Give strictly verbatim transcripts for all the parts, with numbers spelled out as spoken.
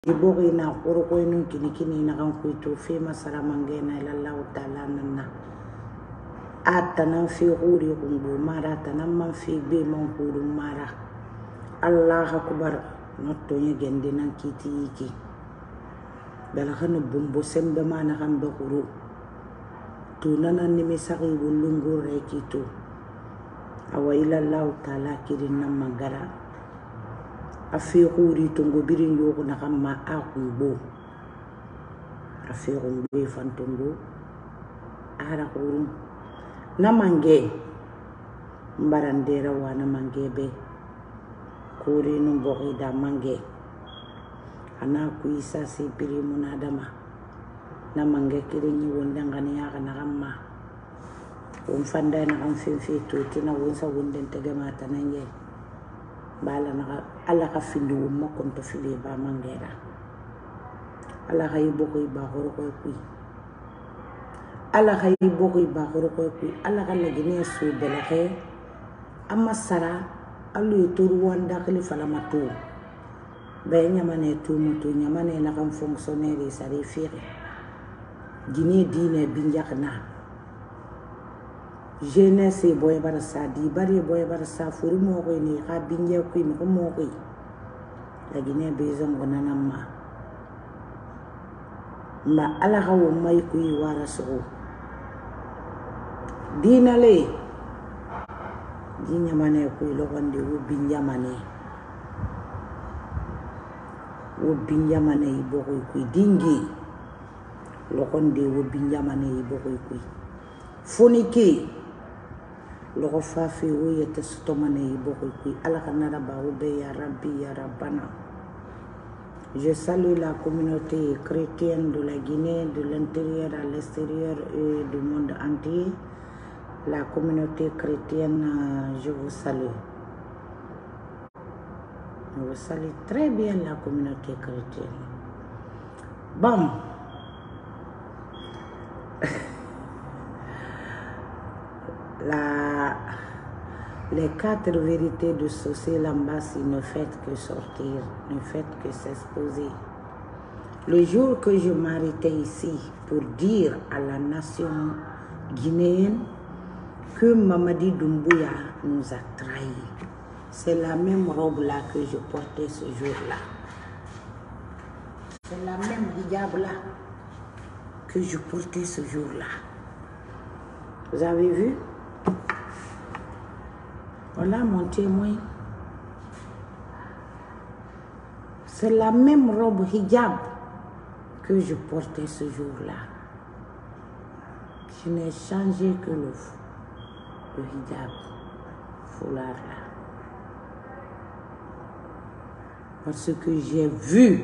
Ibori na kuro ko inong kinikini na kang kuito fe masaramange na ilalau ta'ala na at tanang fi huri kung bumara tanang man fi be man hurung mara Allah akbar notto nya gende nan kiti iki balakano bumbo sembe mana kan bakuru tunana ni misaki bulungu rekitu awa ilalau ta'ala kirin nan magara afi huri tungo birin yoko na kama akumbo afi rumbe fantungo ara hurung namange mbarandera wana mangebe kuri numboki da mange ana kuisa si piri munadama namange kirinyi wondangani yaka na kama umfanda na kamfinfi tuti na wonsa wonden tegemata nange bala na ala ka fili mo konto fili ba mangera ala ka ibo ko iba horo ko kui ala ka ibo ko iba horo ko kui ala ka lagine su belahe amma sara alu turu wanda kali fala matu be nyamane tu mutu nyamane na kam fonctionnaire sari firi gine dine binjakna jeunesse boy barasa di bari boy barasa furu mo ko ni ka binje ko mi ko mo ko la Guinée bezon gonana ma ma ala ha wo may ko yi wara so dinale dinya mane ko lo gonde wo binja mane wo binja mane ibo ko ko dingi lo gonde wo binja mane ibo ko ko fonike logo fafi wo yete stomane iboko kui ala kanara baoube ya rabbi ya rabbana. Je salue la communauté chrétienne de la Guinée, de l'intérieur à l'extérieur et du monde entier. La communauté chrétienne, je vous salue. Je vous salue très bien la communauté chrétienne. Bon. La, les quatre vérités de Sosé Lambassi ne fait que sortir, ne fait que s'exposer. Le jour que je m'arrêtais ici pour dire à la nation guinéenne que Mamadi Doumbouya nous a trahis, c'est la même robe-là que je portais ce jour-là. C'est la même hijab-là que je portais ce jour-là. Vous avez vu? Voilà mon témoin. C'est la même robe hijab que je portais ce jour-là. Je n'ai changé que le, le hijab, foulard là. Parce que j'ai vu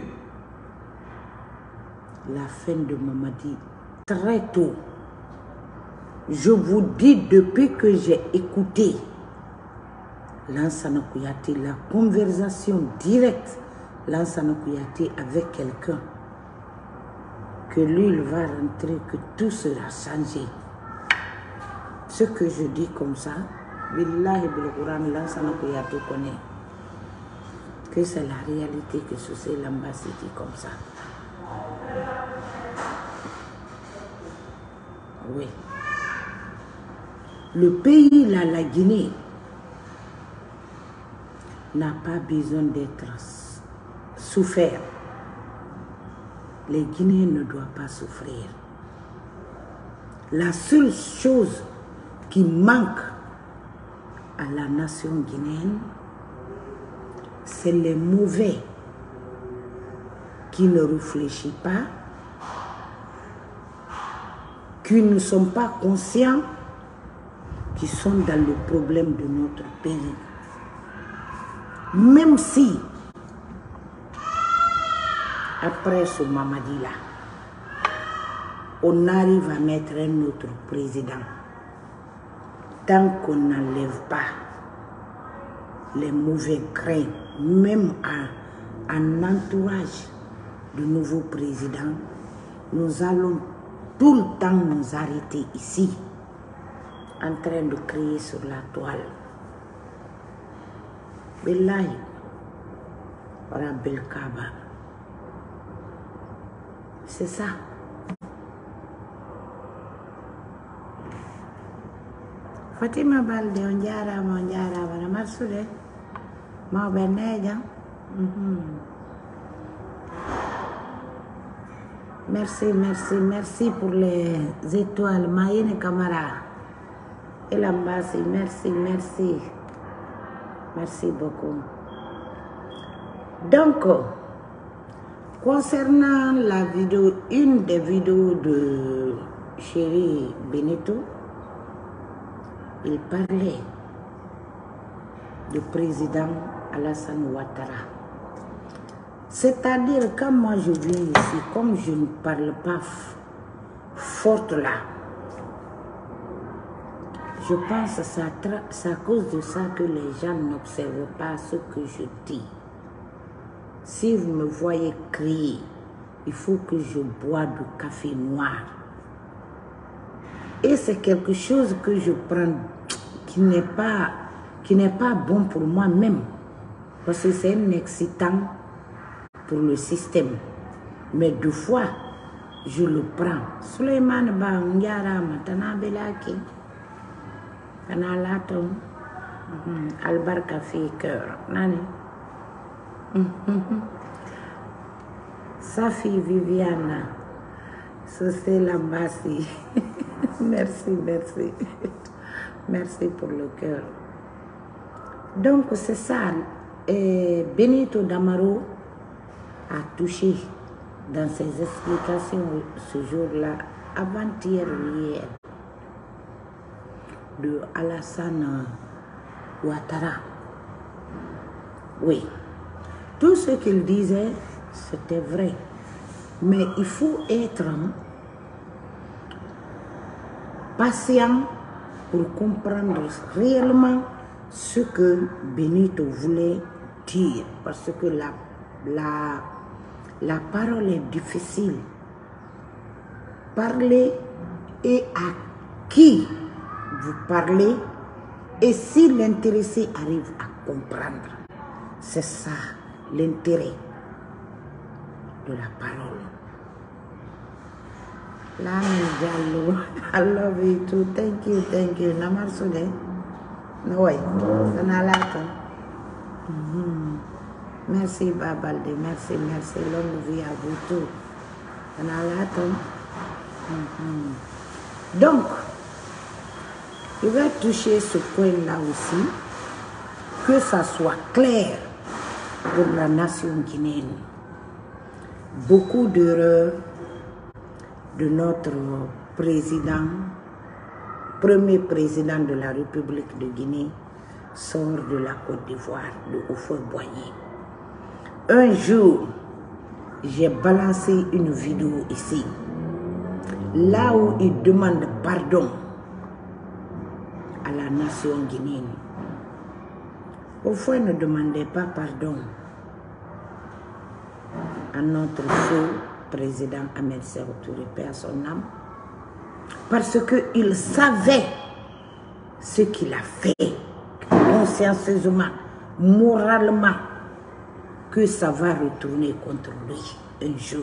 la fin de Mamadi très tôt. Je vous dis depuis que j'ai écouté Lansana Kouyaté, la conversation directe, Lansana Kouyaté avec quelqu'un, que lui, il va rentrer, que tout sera changé. Ce que je dis comme ça, Billahi bil Quran, Lansana Kouyaté connaît que c'est la réalité que Sosé Lambassi dit comme ça. Oui. Le pays, là, la Guinée, n'a pas besoin d'être souffert. Les Guinéens ne doivent pas souffrir. La seule chose qui manque à la nation guinéenne, c'est les mauvais qui ne réfléchissent pas, qui ne sont pas conscients, qui sont dans le problème de notre pays. Même si, après ce Mamadi-là, on arrive à mettre un autre président, tant qu'on n'enlève pas les mauvais grains, même en, en entourage du nouveau président, nous allons tout le temps nous arrêter ici, en train de crier sur la toile. Billahi, Rabbil Kaaba, C'est ça. Fatima Balde, on diara, on diara, on marsude. Ma beneja. Merci, merci, merci pour les étoiles. Maïne Kamara. Et l'ambassade, merci, merci. Merci beaucoup. Donc, concernant la vidéo, une des vidéos de Chéri Benito, il parlait du président Alassane Ouattara. C'est-à-dire, quand moi je viens ici, comme je ne parle pas forte là, je pense que c'est à cause de ça que les gens n'observent pas ce que je dis. Si vous me voyez crier, il faut que je bois du café noir. Et c'est quelque chose que je prends qui n'est pas, qui n'est pas bon pour moi-même. Parce que c'est un excitant pour le système. Mais deux fois, je le prends. Suleiman Ba Ndiara Matana Belaki. Kanalaton. Albarka fait cœur. Nani. Safi Viviana. C'est l'ambassade. Merci, merci. Merci pour le cœur. Donc, c'est ça. Et Benito Damaro a touché dans ses explications ce jour-là, avant-hier ou hier, de Alassane Ouattara. Oui. Tout ce qu'il disait, c'était vrai. Mais il faut être patient pour comprendre réellement ce que Benito voulait dire. Parce que la, la, la parole est difficile. Parlez et à qui vous parlez et si l'intéressé arrive à comprendre. C'est ça l'intérêt de la parole. Là, Diallo, I love you too. Thank you, thank you. Namar Soudé. No way. Sanalata. Merci, Babalde. Merci, merci. Longue vie à vous tous. Sanalata. Donc, je vais toucher ce point-là aussi, que ça soit clair pour la nation guinéenne. Beaucoup d'erreurs de notre président, premier président de la République de Guinée, sort de la Côte d'Ivoire, de Houphouët-Boigny. Un jour, j'ai balancé une vidéo ici, là où il demande pardon à la nation guinéenne. Houphouët ne demandait pas pardon à notre feu président Ahmed Sékou Touré, paix à son âme, parce qu'il savait ce qu'il a fait, consciencieusement, moralement, que ça va retourner contre lui un jour.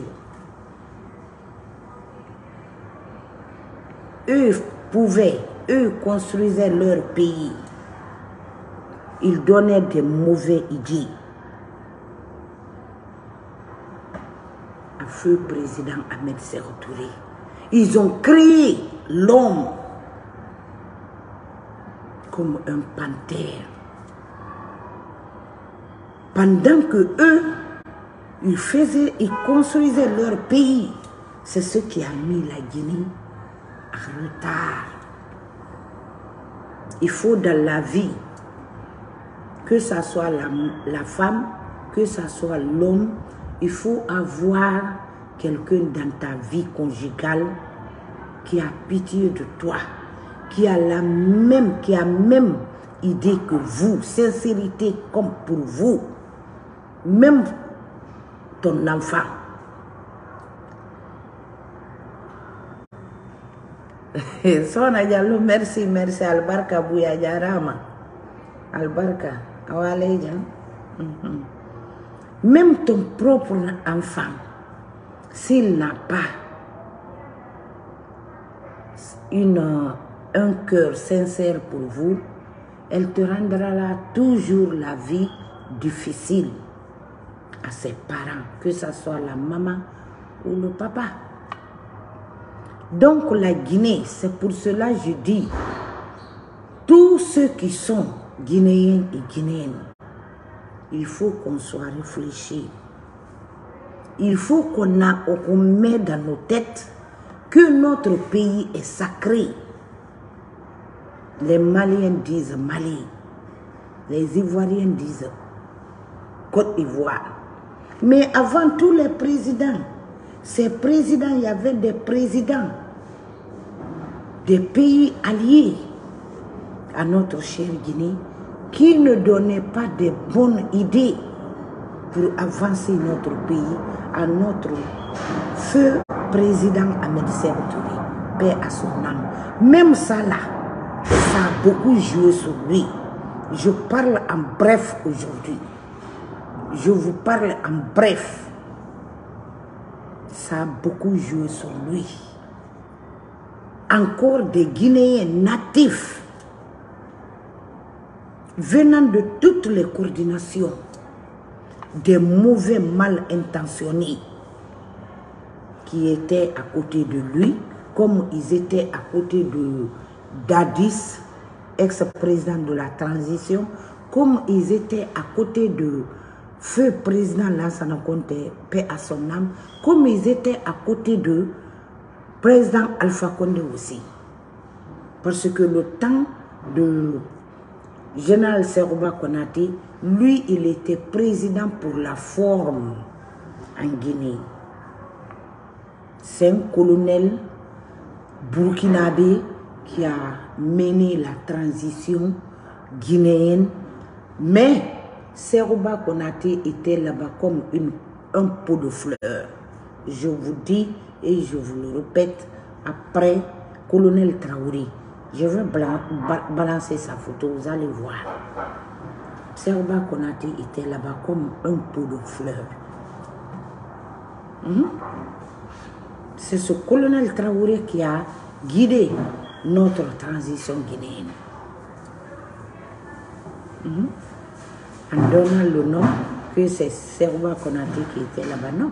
Eux pouvaient, eux construisaient leur pays. Ils donnaient des mauvais idées à feu président Ahmed Sékou Touré. Ils ont créé l'homme comme un panthère. Pendant que eux, ils faisaient, ils construisaient leur pays. C'est ce qui a mis la Guinée en retard. Il faut dans la vie, que ce soit la, la femme, que ce soit l'homme, il faut avoir quelqu'un dans ta vie conjugale qui a pitié de toi, qui a la même, qui a même idée que vous, sincérité comme pour vous, même ton enfant. Sona Diallo, merci, merci, Albarka Bouya Jarama. Albarka, Awaleja. Même ton propre enfant, s'il n'a pas une, un cœur sincère pour vous, elle te rendra là toujours la vie difficile à ses parents, que ce soit la maman ou le papa. Donc la Guinée, c'est pour cela que je dis, tous ceux qui sont Guinéens et Guinéennes, il faut qu'on soit réfléchi. Il faut qu'on qu'on mette dans nos têtes que notre pays est sacré. Les Maliens disent Mali, les Ivoiriens disent Côte d'Ivoire. Mais avant tous les présidents, ces présidents, il y avait des présidents des pays alliés à notre chère Guinée qui ne donnaient pas de bonnes idées pour avancer notre pays à notre feu président Ahmed Sékou Touré, paix à son âme. Même ça là, ça a beaucoup joué sur lui. Je parle en bref aujourd'hui. Je vous parle en bref. Ça a beaucoup joué sur lui. Encore des Guinéens natifs venant de toutes les coordinations, des mauvais mal intentionnés qui étaient à côté de lui, comme ils étaient à côté de Dadis, ex-président de la transition, comme ils étaient à côté de feu président Lansana Conté, paix à son âme, comme ils étaient à côté de président Alpha Condé aussi. Parce que le temps de général Sérouba Konaté, lui, il était président pour la forme en Guinée. C'est un colonel burkinabé qui a mené la transition guinéenne, mais Sérouba Konaté était là-bas comme une, un pot de fleurs. Je vous dis et je vous le répète, après colonel Traoré, je vais balancer sa photo, vous allez voir. Sérouba Konaté était là-bas comme un pot de fleurs. Mmh. C'est ce colonel Traoré qui a guidé notre transition guinéenne. Mmh. En donnant le nom que c'est Sérouba Konaté qui était là-bas, non.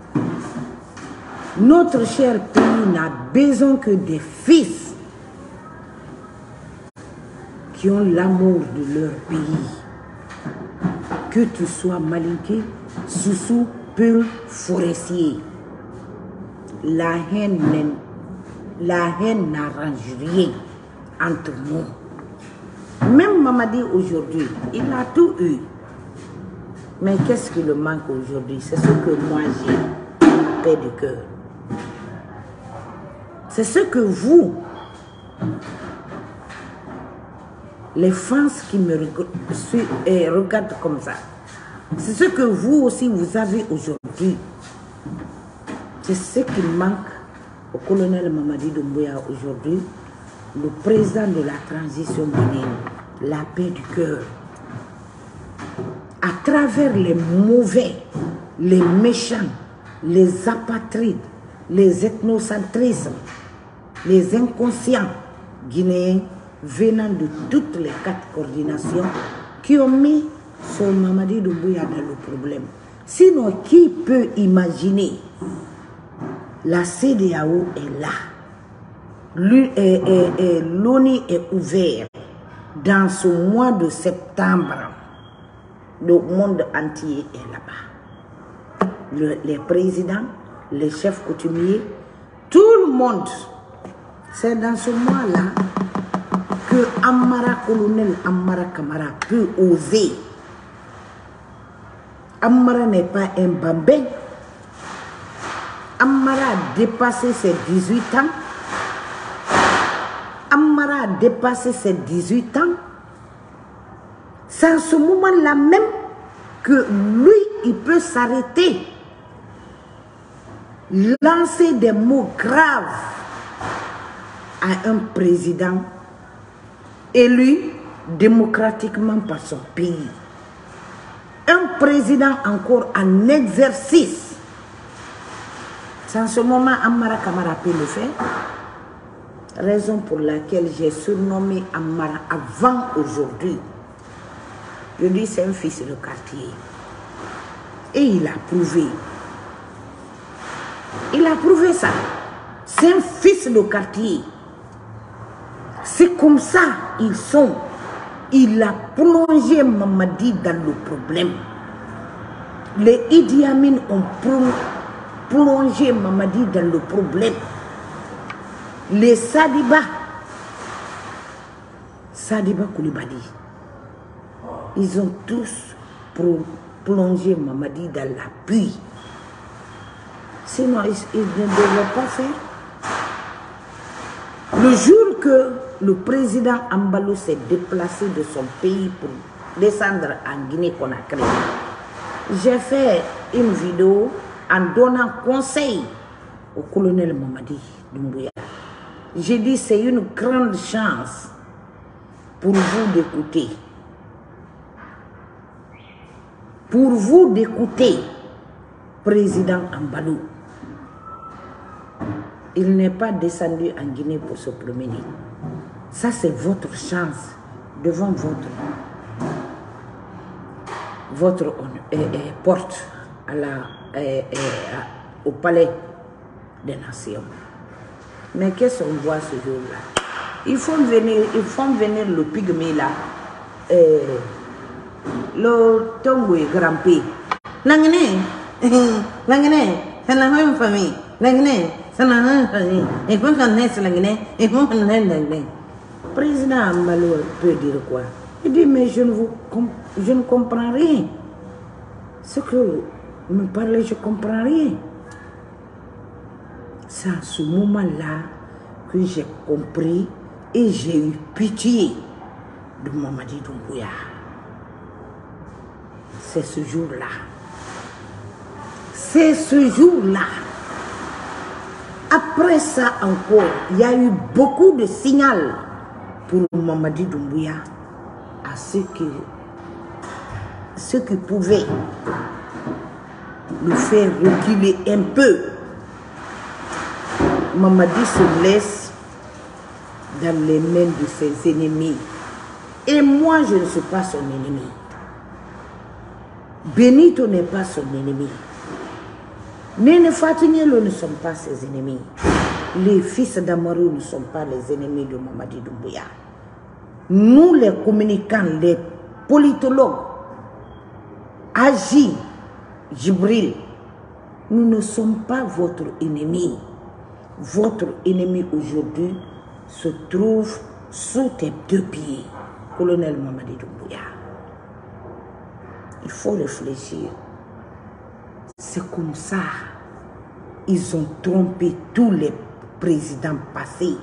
Notre cher pays n'a besoin que des fils qui ont l'amour de leur pays. Que tu sois Malinké, Soussou, Peul, Forestier. La haine, la haine n'arrange rien entre nous. Même Mamadi aujourd'hui, il a tout eu. Mais qu'est-ce qui le manque aujourd'hui? C'est ce que moi j'ai, la paix du cœur. C'est ce que vous, les fans qui me regardent comme ça, c'est ce que vous aussi vous avez aujourd'hui. C'est ce qui manque au colonel Mamadi Doumbouya aujourd'hui, le président de la transition guinéenne, la paix du cœur. À travers les mauvais, les méchants, les apatrides, les ethnocentrismes, les inconscients guinéens venant de toutes les quatre coordinations qui ont mis son Mamadi Doumbouya dans le problème. Sinon, qui peut imaginer? La C D A O est là. L'ONU est ouvert dans ce mois de septembre. Le monde entier est là-bas. Le, les présidents, les chefs coutumiers, tout le monde. C'est dans ce mois-là que Amara, colonel Amara Kamara peut oser. Amara n'est pas un bambin. Amara a dépassé ses dix-huit ans. Amara a dépassé ses dix-huit ans. C'est à ce moment-là même que lui, il peut s'arrêter. Lancer des mots graves à un président élu démocratiquement par son pays. Un président encore en exercice C'est en ce moment Amara Kamara peut le faire. Raison pour laquelle j'ai surnommé Amara avant aujourd'hui. Je dis c'est un fils de quartier. Et il a prouvé. Il a prouvé ça. C'est un fils de quartier. C'est comme ça ils sont. Il a plongé Mamadi dans le problème. Les Idi Amin ont plongé Mamadi dans le problème. Les Sadiba, Sadiba Koulibaly, ils ont tous plongé Mamadi dans la pluie. Sinon, ils, ils ne devaient pas faire. Le jour que le président Ambalo s'est déplacé de son pays pour descendre en Guinée-Conakry, j'ai fait une vidéo en donnant conseil au colonel Mamadi Doumbouya. J'ai dit c'est une grande chance pour vous d'écouter. Pour vous d'écouter, président Ambalo. Il n'est pas descendu en Guinée pour se promener. Ça, c'est votre chance devant votre, votre euh, euh, porte à la, euh, euh, au palais des nations. Mais qu'est-ce qu'on voit ce jour-là? Il faut venir, il faut venir le pygmée là, euh, le tongo est grimpé. Langné, langné, c'est la même famille. Langné, c'est la même famille. Il faut qu'on ait ce langné, il faut qu'on ait langné. Président Ambalo peut dire quoi? Il dit, mais je ne, vous je ne comprends rien. Ce que vous me parlez, je ne comprends rien. C'est à ce moment-là que j'ai compris et j'ai eu pitié de Mamadi Doumbouya. C'est ce jour-là. C'est ce jour-là. Après ça encore, il y a eu beaucoup de signaux pour Mamadi Doumbouya à ceux qui, ceux qui pouvaient le faire reculer un peu. Mamadi se laisse dans les mains de ses ennemis. Et moi, je ne suis pas son ennemi. Benito n'est pas son ennemi. Nene Fatignelo ne sont pas ses ennemis. Les fils d'Amaru ne sont pas les ennemis de Mamadi Doumbouya. Nous, les communicants, les politologues, Agi, Jibril, nous ne sommes pas votre ennemi. Votre ennemi aujourd'hui se trouve sous tes deux pieds, colonel Mamadi Doumbouya. Il faut réfléchir. C'est comme ça. Ils ont trompé tous les présidents passés.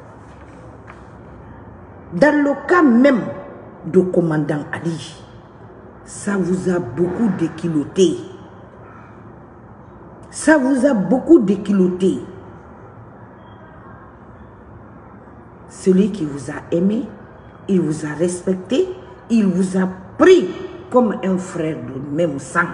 Dans le cas même du commandant Ali, ça vous a beaucoup déculotté. Ça vous a beaucoup déculotté. Celui qui vous a aimé, il vous a respecté, il vous a pris comme un frère de même sang.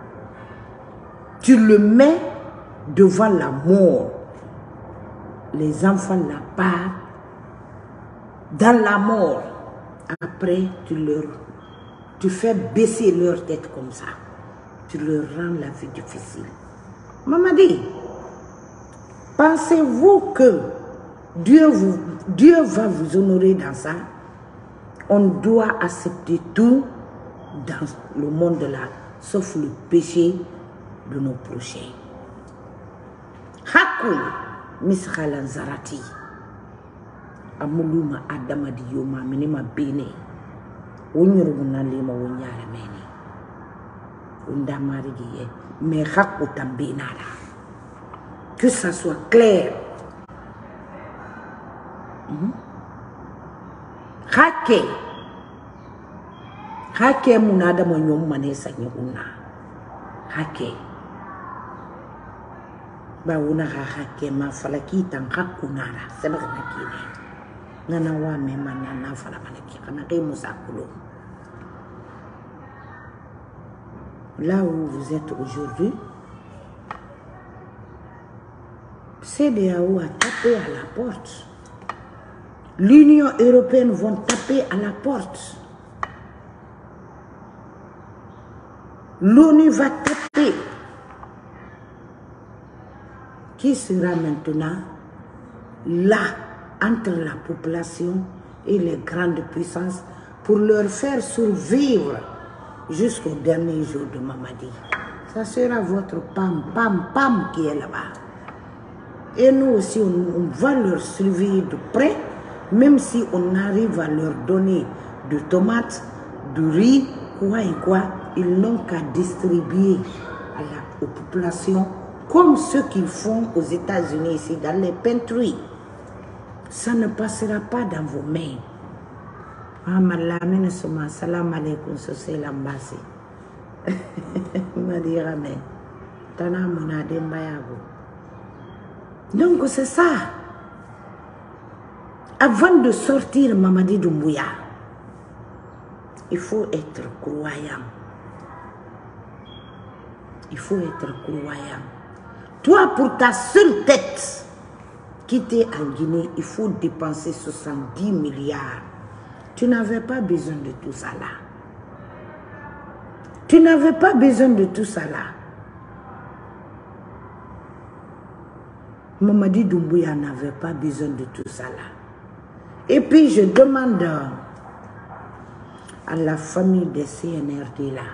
Tu le mets devant la mort. Les enfants la partent dans la mort. Après, tu leur, tu fais baisser leur tête comme ça. Tu leur rends la vie difficile. Mamadi, pensez-vous que Dieu, vous, Dieu va vous honorer dans ça? On doit accepter tout dans le monde là, sauf le péché de nos prochains. Hakul misralan zarati amuluma adamadi yoma minima bene wonyuruguna lima wonyara meni undamari giye mais hakku tambinara, que ça soit clair. Hake hake munada mo nyom manesa nyuna hake ba wuna hake ma falaki tan hakunara sema kana kine nana wa me manana fala manaki kana kay musakulo. Là où vous êtes aujourd'hui, C D A O a tapé à la porte. L'Union européenne va taper à la porte. L'ONU va taper. Qui sera maintenant là, entre la population et les grandes puissances, pour leur faire survivre jusqu'au dernier jour de Mamadi? Ça sera votre pam, pam, pam qui est là-bas. Et nous aussi, on, on va leur surveiller de près, même si on arrive à leur donner de tomates, du riz, quoi et quoi, ils n'ont qu'à distribuer à la, aux populations comme ceux qu'ils font aux États-Unis ici, dans les pantries. Ça ne passera pas dans vos mains. Salam alaikum, c'est l'ambassade. Donc c'est ça. Avant de sortir Mamadi Doumbouya, il faut être croyant. Il faut être croyant. Toi, pour ta seule tête, quitter en Guinée, il faut dépenser soixante-dix milliards. Tu n'avais pas besoin de tout ça là. Tu n'avais pas besoin de tout ça là. Mamadi Doumbouya n'avait pas besoin de tout ça là. Et puis je demande à la famille des C N R D là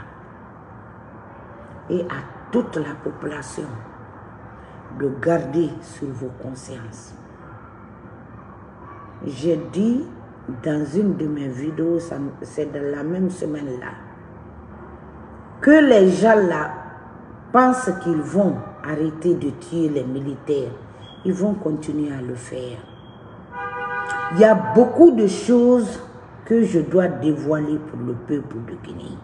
et à toute la population de garder sur vos consciences. J'ai dit dans une de mes vidéos, c'est dans la même semaine là, que les gens là pensent qu'ils vont arrêter de tuer les militaires. Ils vont continuer à le faire. Il y a beaucoup de choses que je dois dévoiler pour le peuple de Guinée.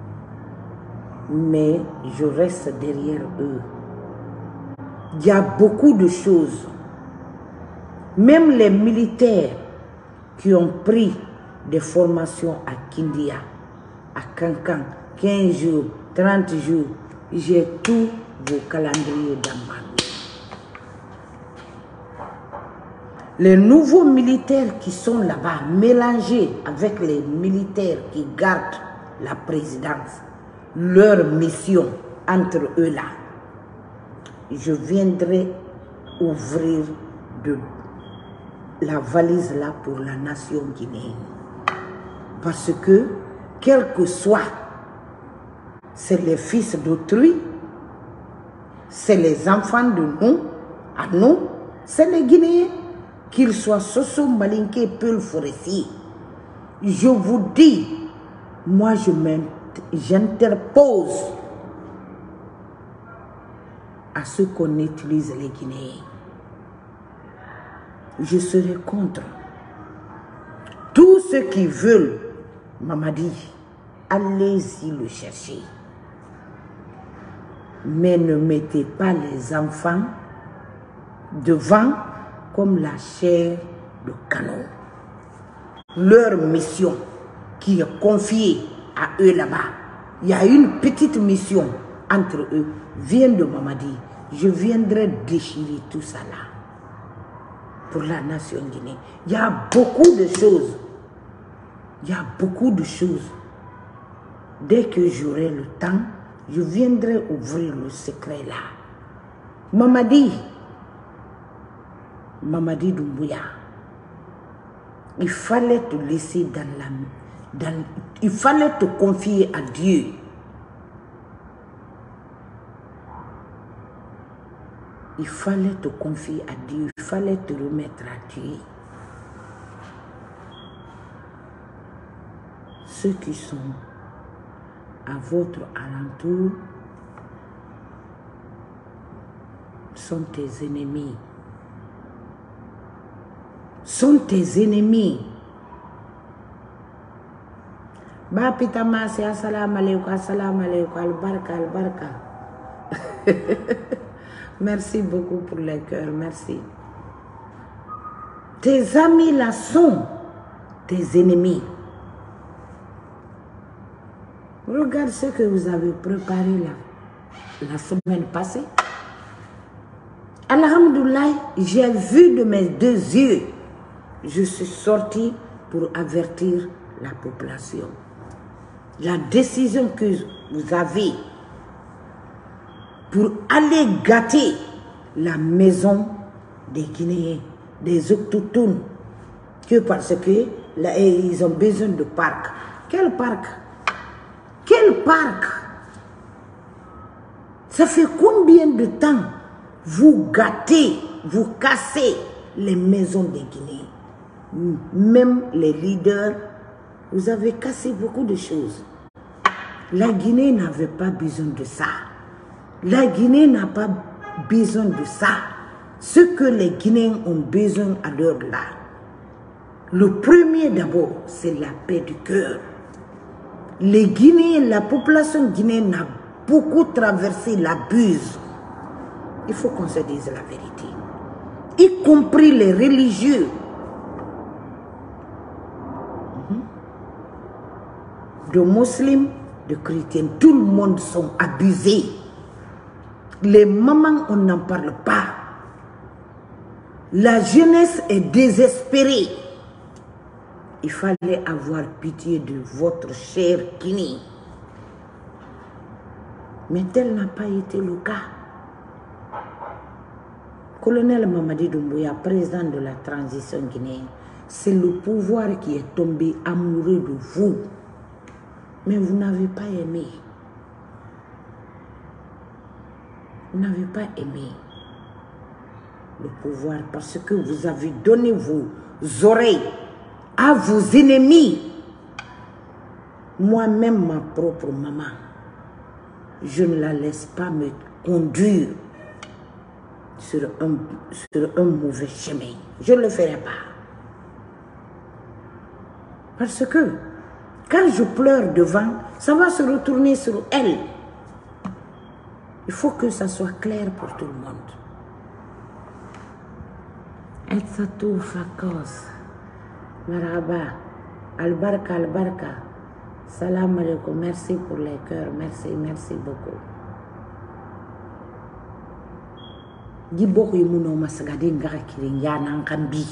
Mais je reste derrière eux. Il y a beaucoup de choses. Même les militaires qui ont pris des formations à Kindia, à Kankan, quinze jours, trente jours, j'ai tous vos calendriers dans ma main. Les nouveaux militaires qui sont là-bas, mélangés avec les militaires qui gardent la présidence, leur mission entre eux là, je viendrai ouvrir de la valise là pour la nation guinéenne. Parce que, quel que soit, c'est les fils d'autrui, c'est les enfants de nous, à nous, c'est les Guinéens, qu'ils soient Soso, Malinké, Peul, Forestier. Je vous dis, moi je j'interpose à ce qu'on utilise les Guinéens. Je serai contre. Tous ceux qui veulent Mamadi, allez-y le chercher. Mais ne mettez pas les enfants devant comme la chair de canon. Leur mission qui est confiée à eux là-bas, il y a une petite mission entre eux, vient de Mamadi. Je viendrai déchirer tout ça là pour la nation guinéenne. Il y a beaucoup de choses. Il y a beaucoup de choses. Dès que j'aurai le temps, je viendrai ouvrir le secret là. Mamadi, Mamadi Doumbouya, il fallait te laisser dans la... Dans, il fallait te confier à Dieu. Il fallait te confier à Dieu. Il fallait te remettre à Dieu. Ceux qui sont à votre alentour sont tes ennemis. Sont tes ennemis. Ba pitama si assalamu alaikum, assalamu alaikum, al-barka, al-barka. Merci beaucoup pour les cœurs, merci. Tes amis là sont tes ennemis. Regarde ce que vous avez préparé là, la semaine passée. Alhamdoulilah, j'ai vu de mes deux yeux. Je suis sorti pour avertir la population. La décision que vous avez pour aller gâter la maison des Guinéens, des autochtones, que parce que là, ils ont besoin de parc. Quel parc? Quel parc? Ça fait combien de temps vous gâtez, vous cassez les maisons des Guinéens? Même les leaders, vous avez cassé beaucoup de choses. La Guinée n'avait pas besoin de ça. La Guinée n'a pas besoin de ça. Ce que les Guinéens ont besoin à l'heure là, le premier d'abord, c'est la paix du cœur. Les Guinéens, la population guinéenne a beaucoup traversé la buse. Il faut qu'on se dise la vérité. Y compris les religieux. De musulmans, de chrétiens, tout le monde sont abusés. Les mamans, on n'en parle pas. La jeunesse est désespérée. Il fallait avoir pitié de votre cher Guinée. Mais tel n'a pas été le cas. Colonel Mamadi Doumbouya, président de la transition guinéenne, c'est le pouvoir qui est tombé amoureux de vous. Mais vous n'avez pas aimé. Vous n'avez pas aimé le pouvoir parce que vous avez donné vos oreilles à vos ennemis. Moi-même, ma propre maman, je ne la laisse pas me conduire sur un, sur un mauvais chemin. Je ne le ferai pas. Parce que quand je pleure devant, ça va se retourner sur elle. Il faut que ça soit clair pour tout le monde. Etsatou Fakos. Marhaba. Albarka, albarka. Salam alaikum. Merci pour les cœurs. Merci, merci beaucoup. Gibok yimuno masagade ngara kiringa nankambi.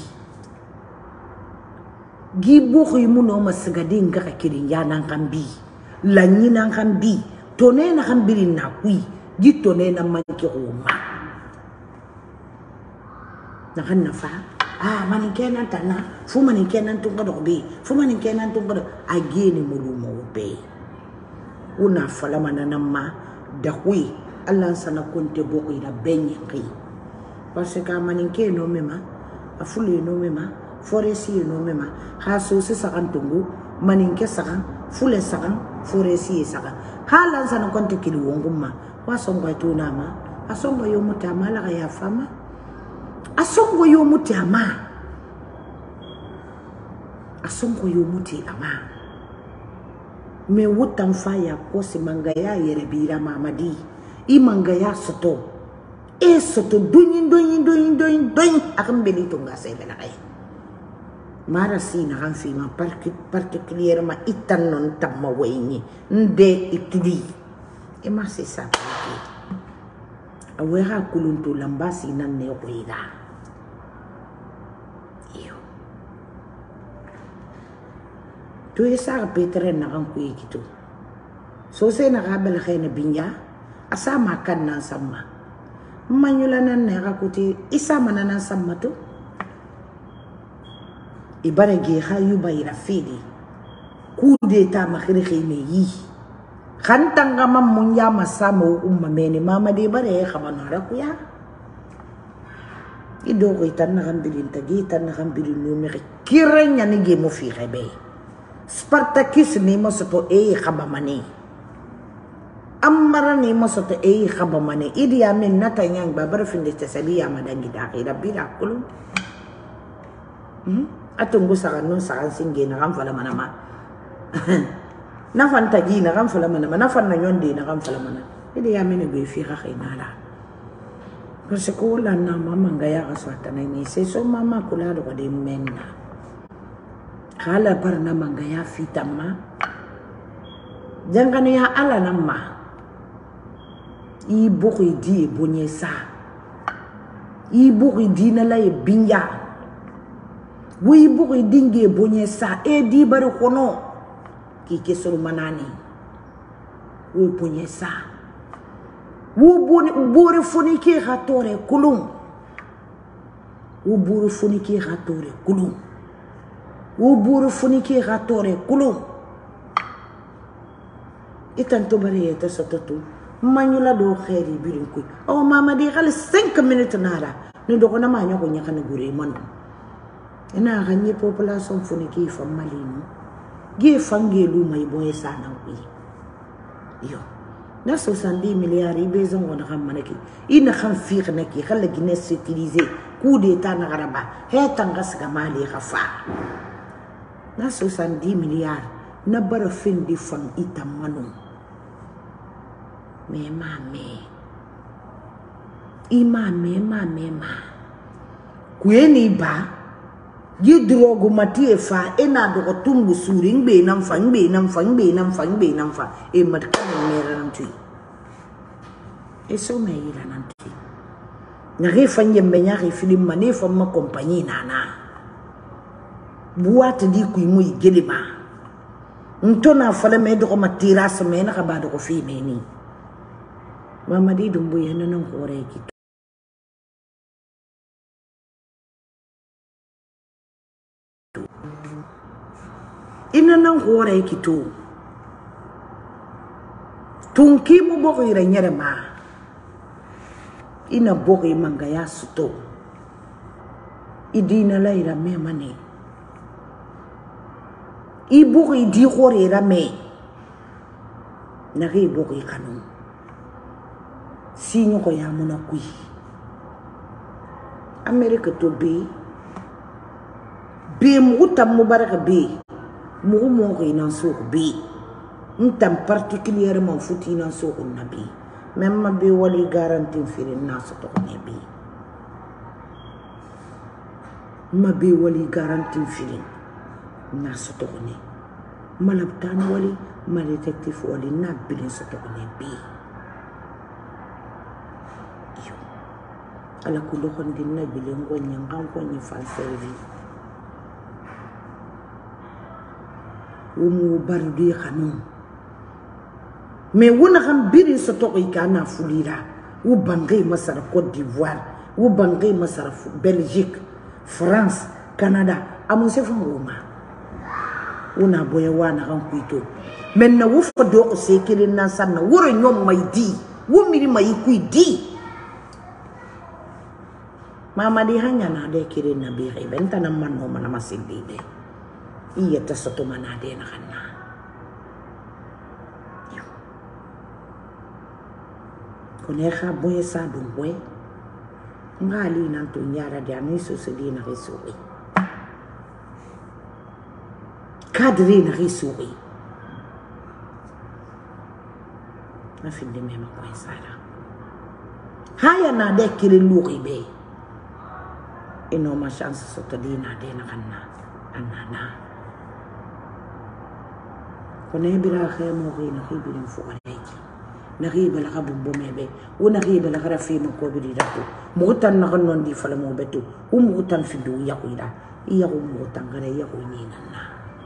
Gibok yimuno masagade ngara kiringa nankambi. La nyi nankambi. Tone na kambiri na kui. Gi tone na manki roma. Nakan nafa. Ah, manikena tana. Fu manikena tunga dobi. Fu manikena tunga dobi. Ageni muluma ube. Una fala mananama. Dakwi. Allah sana konte boki na benyengi. Parce que maninke no mema. Afule no mema. Foresi no mema. Haso se sakan tungu. Maninke sakan. Fule sakan. Foresi sakan. Halan sana konte kili wonguma. Wasongo itu nama. Asongo yomutama la ya fama. Asongo yomutama. Asongo yomutama. Me wutan faya kosi mangaya yerebira mamadi. I mangaya soto. E soto dunyin dunyin dunyin dunyin dunyin. Akan beli tunga sa iba na kayo. Marasi na kan fima particulièrement itan non tamaway ni. Nde ituli. E masih sabi. Awera kuluntu lambasi nan ne oida. Iyo. Tu esa petre na kan kuyi gitu. So se na kabel kay na binya. Asa makan na sama. Manyulanan na kakuti isa mananan sama to. Ibaragi hayu bayra fidi. Kudeta makhiri me yi. Kantang kama munya masamo umamene mama di bare kamanara kuya. Ido ko itan na kambilin tagi itan na kambilin numeri kirenya ni gemo fi rebe. Spartakis ni mo soto e kabamani. Amara ni mo soto e kabamani. Idi amin natanyang babar finde tesabi amadangi daki rabira kulun. Hmm? Atunggu sakan nun sakan singge na kam fala manama. Nafan tagi na kam fala mana nafan na nyondi na kam fala mana idi ya mene be fi ka khinala parce que wala na mama ngaya ka swata na ni se so mama kula do de menna hala par na mangaya fitama jangane ya ala namma i bokoi di bonye sa i bugi dina la e binja wi bugi dinge bonye sa e di bari kono ki ke suru manani wi bonye sa wu boni bore foni ke hatore kulum wu bore foni ke hatore kulum wu bore foni ke hatore kulum itan to bari eta sototu manyula do khairi birin kuy o mama di xal cinq minutes nara ne do ko na ma ñoko ñaka na gure man ina ganye population foni ki fa malinu ge fange lu may boy sana wi yo na soixante-dix milliards yi bezon wona xam manaki ina xam fiix naki xala gi ne sécuriser coup d'état na garaba he tangas ga mali khafa na soixante-dix milliards na bara fin di fang itam manu me ma me ima me ma me ma kweni ba gi drogu mati e fa e na do ko tumbu suring be nam fang be nam fang be nam fang be nam fa e mat kan mera nam tui e so me ira nam tui na re fanye me nya re film mane fa ma compagnie nana buat di ku mu gelima ntona fala me do ko matira so me na ka ba do ko fi me ni mama di dumbu yana nan hore ki ina nan hore ki to tunki mu bogo ira nyere ma ina bogo manga ya suto idina la ira me mane i bogo di hore ira me na ri bogo kanu sinyo ko ya muna kui America to be be mutam mubarak be mu mo ko ina so be ntam particulièrement futi ina so ko nabi même ma be wali garantie firi na so to ne be ma be wali garantie firi na so to ne malabtan wali ma detective wali na bi so to ne be ala kulo kon dinna bilen gonya ngam ko ni fa servi umu bardi khanu me wona xam biri so to ikana fulira u bangay masara Côte d'Ivoire u bangay masara Belgique France Canada amu se fa ngoma una boye wana kan kuito men na wu fa do ko sekirin na sanna woro nyom may di wu miri may kuy di mama di hanya na de kirin na biri benta na man mo mana masindi be iya ta soto mana de na kanna kone kha boye sa dum boy ngali nan to nyara de ani so se di na resuri kadri na resuri na fin de mema ko sala haya na de kirin luri be ino ma chance soto di na de na kanna anana kone bira khe mo ri na khibirin fu alayki na khiba la gabu bomebe wona khiba la gara fi mo ko biri dako mo tan na non di fala mo betu o mo tan fi du yakuida iya ko mo tan gara yakuni nana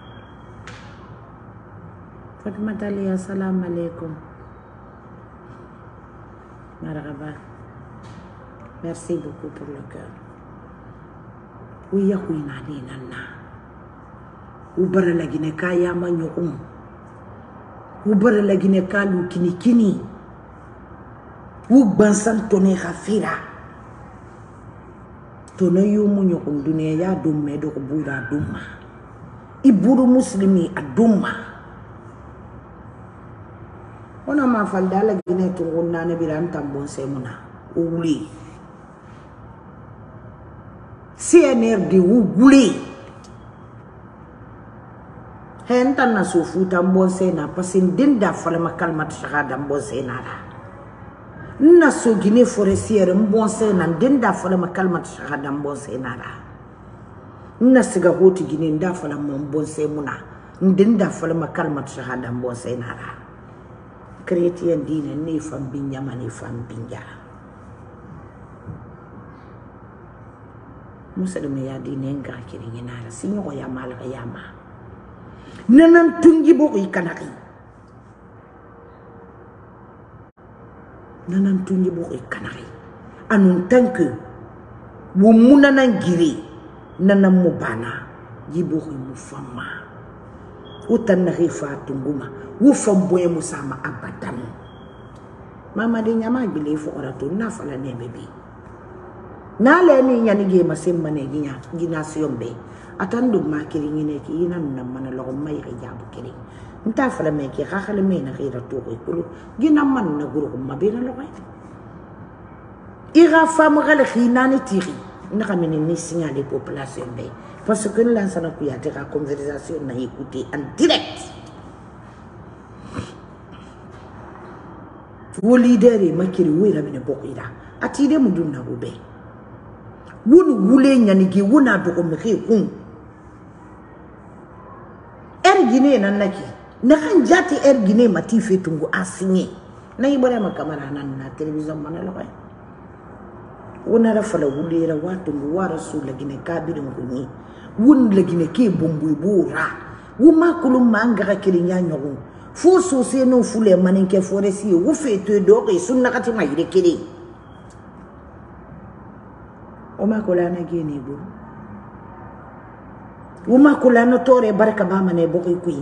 Fatma Talia assalamu alaikum marhaba merci beaucoup pour le cœur Uya kuina ni nana ubara lagi ne kaya manyo um ubara lagi ne kalu kini kini u bansan tone khafira tono yumu nyoko dunia ya dumme do ko bura dumma iburu muslimi adumma ona ma falda lagi ne to wonna ne biran tambon semuna uli C N R D wu gule henta na sufu tambon sena pasin dinda fala makalmat shahada mbon sena na so gine forestière mbon sena dinda fala makalmat shahada mbon sena na siga hoti gine nda fala mbon semuna dinda fala makalmat shahada mbon sena chrétien dine ne fam binya mani fam binja musa de me ya di ne nga kiri ngina la sinyo ko ya mala ya ma nanan tungi bo ko kanaki nanan tungi bo ko kanaki anun tanke wo munanan giri nanan mubana jibo ko mu fama utan na khifa tunguma wo famboye musama abadan mama de nyama bile fo ora to na fala ne bebi na le ni nyani ge masemma ne ginya gina siyombe atandu ma kiri ngine ki ina na mana lo mai ga jabu kiri nta fala me ki ga khale me na khira to ko kulu gina man na guru ko mabina lo bay ira fam gal khina ni tiri na kamini ni signaler population be parce que là ça na ku ya te ka conversation na écouter en direct wo leader e makiri wo ira bine bokira atide mudun na gobe wonu wule nyani ge wona do ko me ke kun er gine nan naki na kan jati er gine mati fetungu asinye na ibare makamara nan na television manalo ko wona ra fala wule ra watungu wara su la gine kabiri nguni won la gine ke bombu bora wuma kulum manga ka kirinya nyogo fo so se no fule maninke foresi wo fete do ke sunna kati ma ire kiri oma kolana gene bu wuma kolana tore baraka ba mane bokoy kuyi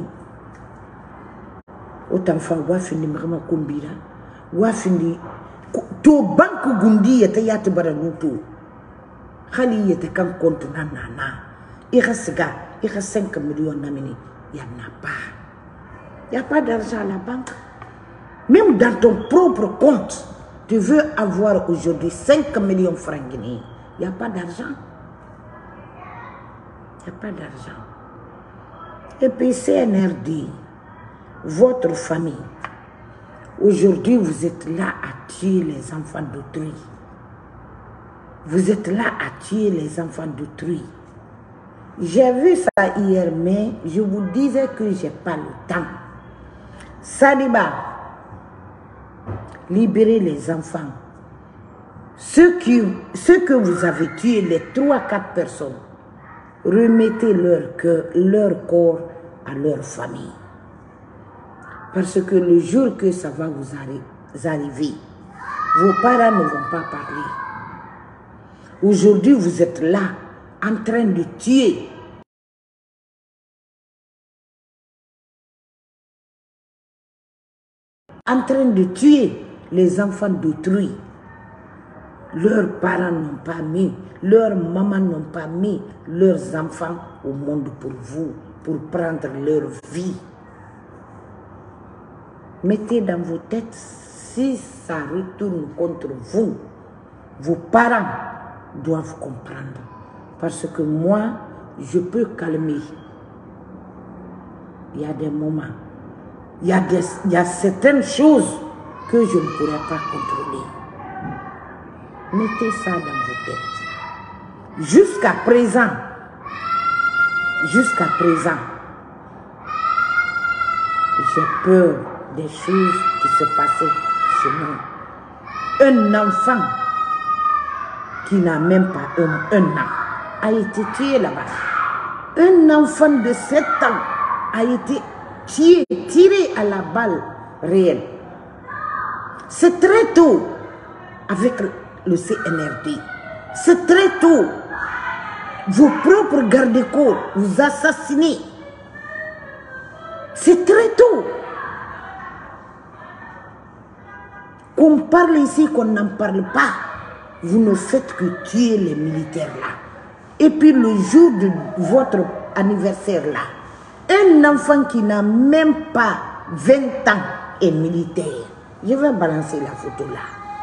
o tan fa wa findi magama kumbira wa findi to banku gundi ya tayati baranutu khali yete kan compte nana na i khasga i khas cinq millions na mini ya na pas y a pas d'argent à la banque même dans ton propre compte tu veux avoir aujourd'hui cinq millions de francs guinéens. Il n'y a pas d'argent. Il n'y a pas d'argent. Et puis C N R D, votre famille, aujourd'hui vous êtes là à tuer les enfants d'autrui. Vous êtes là à tuer les enfants d'autrui. J'ai vu ça hier, mais je vous disais que je n'ai pas le temps. Saliba, libérez les enfants. Ceux, qui, ceux que vous avez tués, les trois, quatre personnes, remettez leur, cœur, leur corps à leur famille. Parce que le jour que ça va vous arriver, vos parents ne vont pas parler. Aujourd'hui, vous êtes là, en train de tuer. En train de tuer les enfants d'autrui. Leurs parents n'ont pas mis, leurs mamans n'ont pas mis leurs enfants au monde pour vous, pour prendre leur vie. Mettez dans vos têtes, si ça retourne contre vous, vos parents doivent comprendre. Parce que moi, je peux calmer. Il y a des moments, il y a, des, il y a certaines choses que je ne pourrais pas contrôler. Mettez ça dans vos têtes. Jusqu'à présent, jusqu'à présent, j'ai peur des choses qui se passaient chez nous. Un enfant qui n'a même pas un, un an a été tué là-bas. Un enfant de sept ans a été tué, tiré à la balle réelle. C'est très tôt avec le C N R D. C'est très tôt. Vos propres gardes-corps vous assassinez. C'est très tôt. Qu'on parle ici, qu'on n'en parle pas, vous ne faites que tuer les militaires là. Et puis le jour de votre anniversaire là, un enfant qui n'a même pas vingt ans est militaire. Je vais balancer la photo là.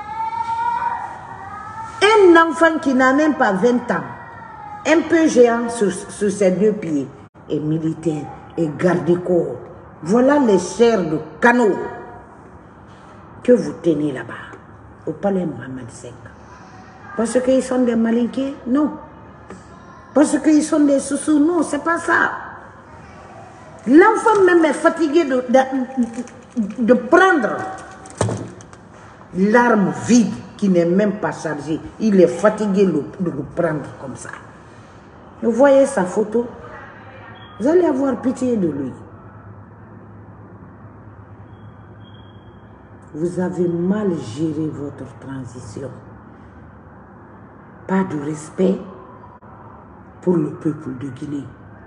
Un enfant qui n'a même pas vingt ans, un peu géant sur, sur ses deux pieds, est militaire et garde-corps. Voilà les chairs de canot que vous tenez là-bas, au palais Mohamed cinq. Parce qu'ils sont des malinqués? Non. Parce qu'ils sont des sous-sous? Non, c'est pas ça. L'enfant même est fatigué de, de, de prendre l'arme vide qui n'est même pas chargée. Il est fatigué de le prendre comme ça. Vous voyez sa photo, vous allez avoir pitié de lui. Vous avez mal géré votre transition. Pas de respect pour le peuple de Guinée.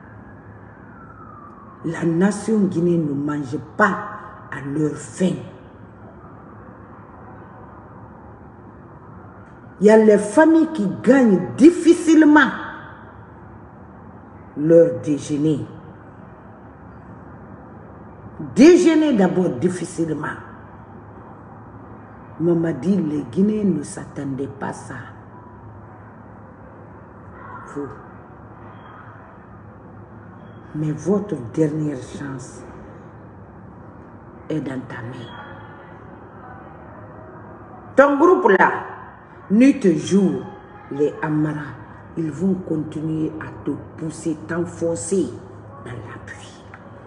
La nation guinéenne ne mange pas à leur faim. Il y a les familles qui gagnent difficilement leur déjeuner. Déjeuner d'abord difficilement. Maman dit, les Guinéens ne s'attendaient pas à ça. Vous. Mais votre dernière chance est dans ta main. Ton groupe là, nuit et jour, les Amara, ils vont continuer à te pousser, t'enfoncer dans l'appui.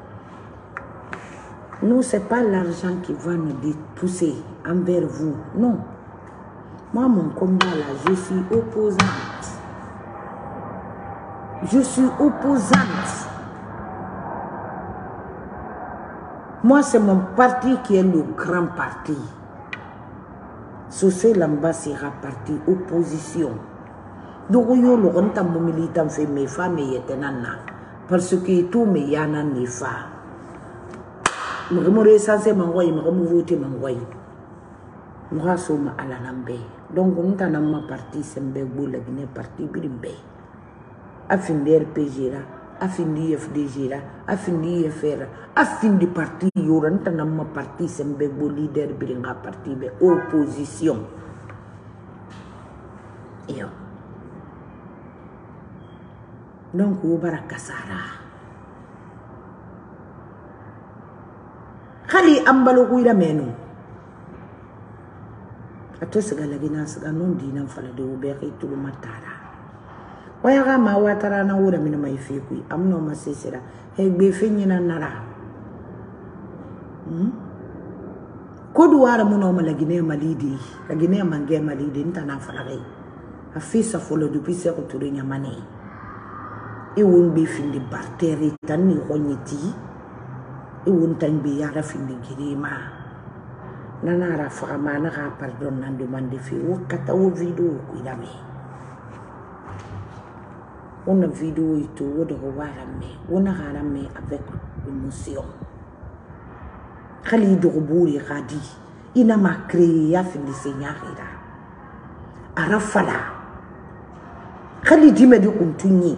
Nous, ce n'est pas l'argent qui va nous pousser envers vous. Non. Moi, mon combat là, je suis opposante. Je suis opposante. Moi, c'est mon parti qui est le grand parti. Sosé Lamba sera parti opposition. Donc, yo le renta mon militant fait mes femmes et yetenana. Parce que tout me yana ne fa. Je me censé m'envoyer, je me voter m'envoyer. Je me suis à la Nambe. Donc, on a un parti, c'est un parti birimbe. Afin de R P G là. Afin de F D G là, afin de F R, afin de parti, il y aura un parti, c'est un leader, un parti de opposition. Donc, on va Kassara. Khali ambalo kuira menu. Ato segala gina segala non dina fala de uberi tout le matara. Oyaga ma watara na ura mina mai fikui amno masisira he be fenyina nara hmm kodu wara muno ma lagine malidi lagine mange malidi ntana falare afisa folo depuis se retourner nyamane e won be findi barteri tanni honyiti e won tan be yara findi girima nana ra fama na ga pardon nan demande fi o kata o video ku idame. On a vidéo et tout, on a on a avec émotion. Khalid Robouri Radi, il n'a pas créé à fin de Seigneur. Arafala. Khalid dit me de continuer.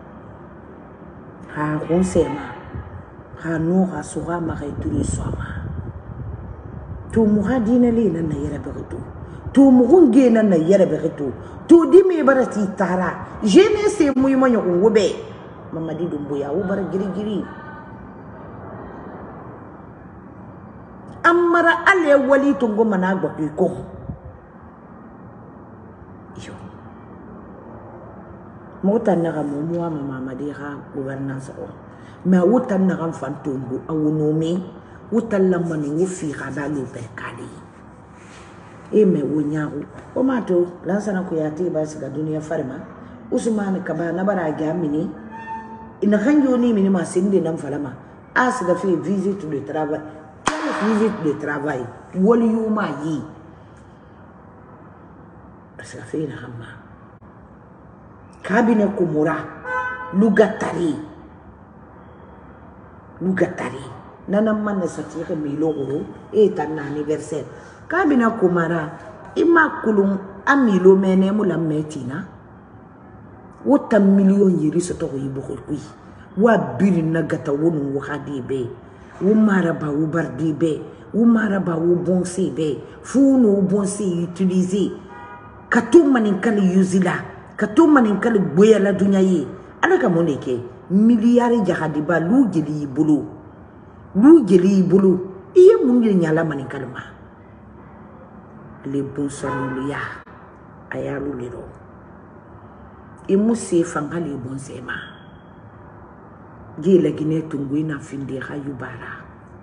Ha Ronsema. Ha Noura Sora Marétour Soama. Tout Mouradine Lina Nayaraberto. Tout Mourungena Nayaraberto. Tout dit me barati tara. Je ne sais pas si vous avez Maman dit Dumbuya, vous avez giri giri. Amara ale wali tungo managwa kuiko. Yo. Mota naga mumwa mama dira gouvernance o. Mais wuta naga fantombo awunome, wuta lamani wufira dalu perkali. E me wunyaru. Omato lansana kuyati basi ga dunia farma. Usman kaba nabara gamini ina hanjo ni mini ma sinde nam falama as ga fait visite de travail visite de travail woli yuma yi as ga fait na hamma kabine kumura lugatari lugatari nana man satire milo euro et tan anniversaire kabine kumara ima kulum amilo mene mula metina wota million yiri soto yi bokoi wa birin na gata wonu wakadi be wu maraba wu bardi be wu maraba wu bonsi be fu no bonsi utiliser katum manin kali yuzila katum manin kali boya la dunya yi alaka moneke milliard jahadi ba lu jeli bulu lu jeli bulu iye mungi nyala manin kalma le bon sonu ya ayalu lero et moi c'est fangali bon sema gi la Guinée tungu ina finde khayubara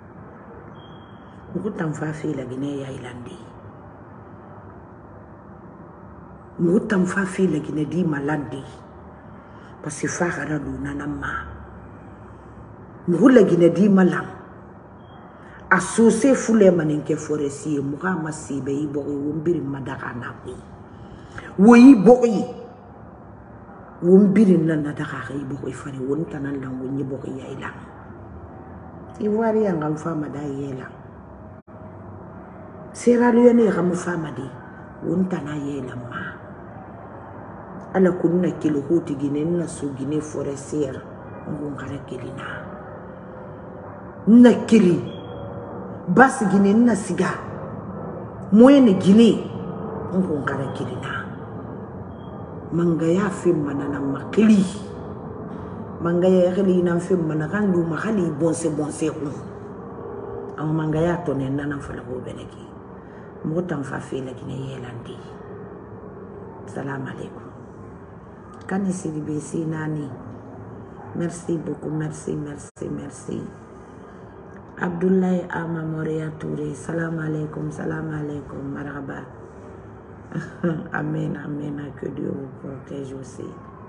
mukutam fa fi la Guinée ya ilandi mukutam fa fi la Guinée di malandi parce que fa gara do nanama muhula gine di malam asose fule maninke foresi muhama sibe ibori wombiri madaka na wi wo ibori wombiri na nadaka ibori fare wonta nan lan wonyi bori ya ila iwari yang ngam fama da yela Sierra Leone ngam fama di wonta na yela ma ala kunna kilo hoti gine na su gine forestier ngun kare kilina na kili basi gine na siga moyene gine ngun kare kilina mangaya fim manana makili mangaya khali na fim manaka ndu makali bonse bonse ko am mangaya to ne nana fala ko beneki motam fa fi la gine yelandi salam alaikum Kani Sidibesi Nani. Merci beaucoup, merci, merci, merci. Abdoulaye Ama Moria Touré. Salam alaikum, salam alaikum, marhaba. Amen, amen, que Dieu vous protège aussi.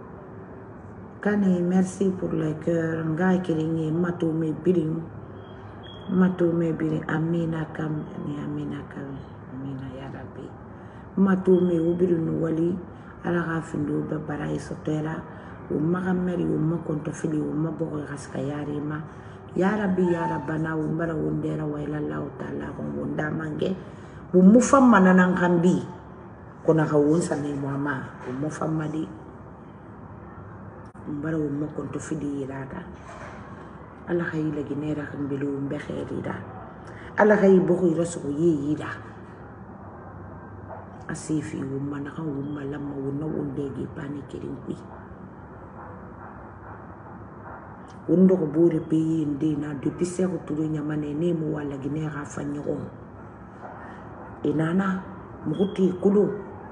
Kani, merci pour le cœur. Ngai kiringi matome biring. Matome biring. Amina kam, ni amina kam. Amina ya Rabbi. Matome ubiring wali. ala ga findo be bara isotera o magameri o makonto fili o mabogo gaska yari ma ya rabbi ya rabbana o mbara wondera wa ila allah taala ko wonda mange bu mufamma nan kambi kona ka wonsa ne mama o mufamma di mbara o makonto fili irada ala khayi la ginera kambilu mbe khairida ala khayi bogo rasu yi yida asifi wumana kan wumma lamma wonna wondegi pani kirimpi wondo ko bore peyi ndina depuis seko turu nyamane ne mo wala gine ga fanyo inana muti kulu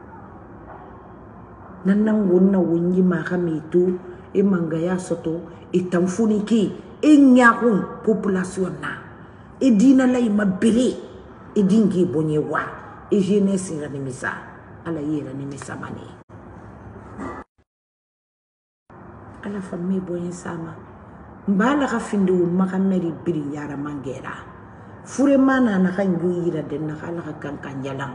nannan wonna wonyi ma khamitu e mangaya soto e tamfuniki e nyakun population na e dina lay mabele e dingi bonyewa et jeunesse ranimisa ala yera nimisa mani ala famille boyen sama mbala ka findu makameri biri yara mangera fure mana na kan yira den na ala ka kankan yalang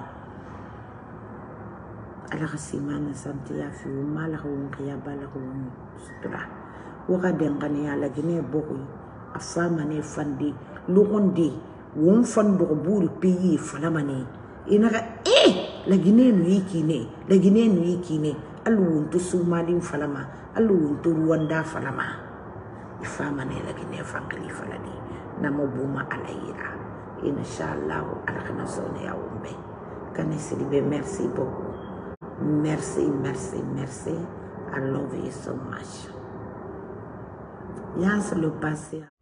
ala ka simana santia fi mala ko ngiya bala ko sutura waka den kan ya la gine bokoy afama ne fandi lugondi won fandu buri peyi falamani inaka eh la ginenu yikine la ginenu yikine alwuntu sumalin falama alwuntu wanda falama ifama ne la gine fankali falani namo buma alayira inshallah alakana sone ya umbe kane Sidibe merci beaucoup merci merci merci I love you so much. Yes, le passé.